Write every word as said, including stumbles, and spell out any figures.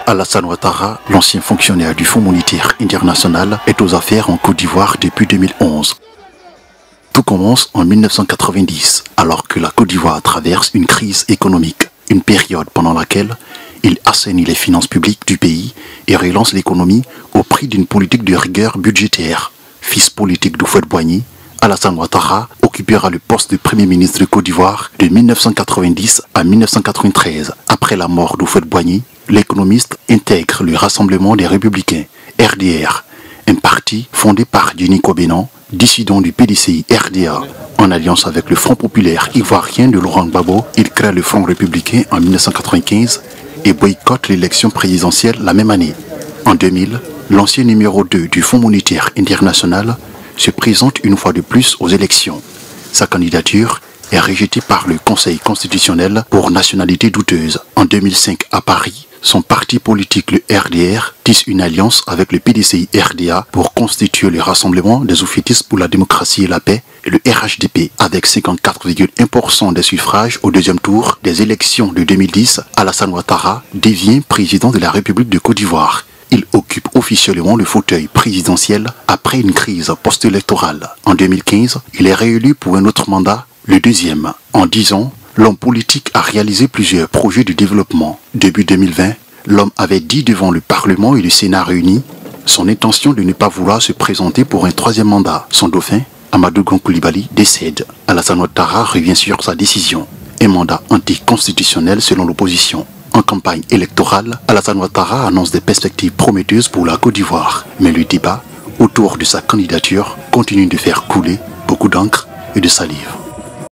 Alassane Ouattara, l'ancien fonctionnaire du Fonds monétaire international, est aux affaires en Côte d'Ivoire depuis deux mille onze. Tout commence en mille neuf cent quatre-vingt-dix, alors que la Côte d'Ivoire traverse une crise économique, une période pendant laquelle il assainit les finances publiques du pays et relance l'économie au prix d'une politique de rigueur budgétaire. Fils politique d'Houphouët-Boigny, Alassane Ouattara occupera le poste de Premier ministre de Côte d'Ivoire de mille neuf cent quatre-vingt-dix à mille neuf cent quatre-vingt-treize. Après la mort d'Houphouët-Boigny, l'économiste intègre le Rassemblement des Républicains, R D R, un parti fondé par Denis Cobenant, dissident du P D C I R D A. En alliance avec le Front populaire ivoirien de Laurent Gbagbo, il crée le Front républicain en mille neuf cent quatre-vingt-quinze et boycotte l'élection présidentielle la même année. En deux mille, l'ancien numéro deux du Fonds monétaire international se présente une fois de plus aux élections. Sa candidature est rejetée par le Conseil constitutionnel pour nationalité douteuse. En deux mille cinq, à Paris, son parti politique, le R D R, tisse une alliance avec le P D C I R D A pour constituer le Rassemblement des Oufétistes pour la démocratie et la paix, et le R H D P. Avec cinquante-quatre virgule un pour cent des suffrages au deuxième tour des élections de deux mille dix, Alassane Ouattara devient président de la République de Côte d'Ivoire. Il occupe officiellement le fauteuil présidentiel après une crise post-électorale. En deux mille quinze, il est réélu pour un autre mandat, le deuxième. En dix ans, l'homme politique a réalisé plusieurs projets de développement. Début deux mille vingt, l'homme avait dit devant le Parlement et le Sénat réunis son intention de ne pas vouloir se présenter pour un troisième mandat. Son dauphin, Amadou Gon Coulibaly, décède. Alassane Ouattara revient sur sa décision. Un mandat anticonstitutionnel selon l'opposition. En campagne électorale, Alassane Ouattara annonce des perspectives prometteuses pour la Côte d'Ivoire. Mais le débat autour de sa candidature continue de faire couler beaucoup d'encre et de salive.